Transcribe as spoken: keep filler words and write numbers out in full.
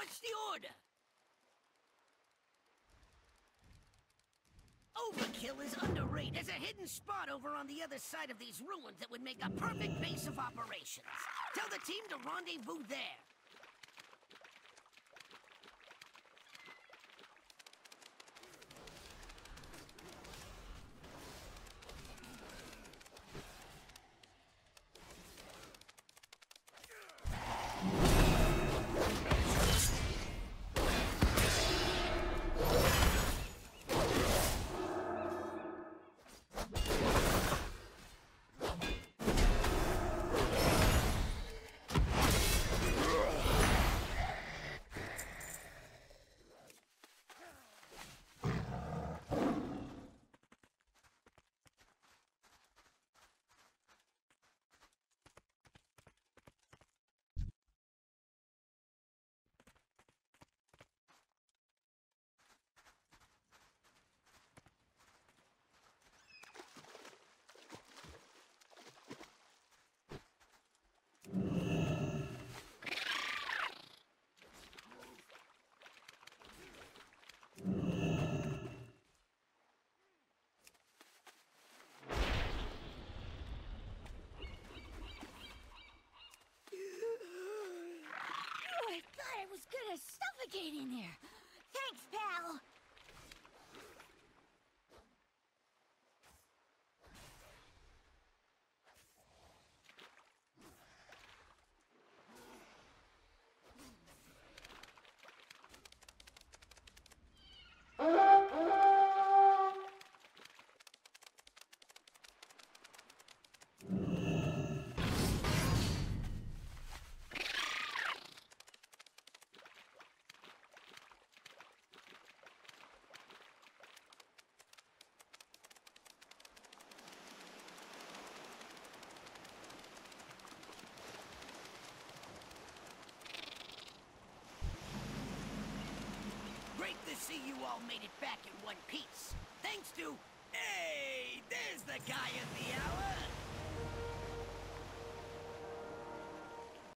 What's the order? Overkill is underrated. There's a hidden spot over on the other side of these ruins that would make a perfect base of operations. Tell the team to rendezvous there. I thought I was gonna suffocate in there. Thanks, pal. Great to see you all made it back in one piece. Thanks to... Hey, there's the guy of the hour!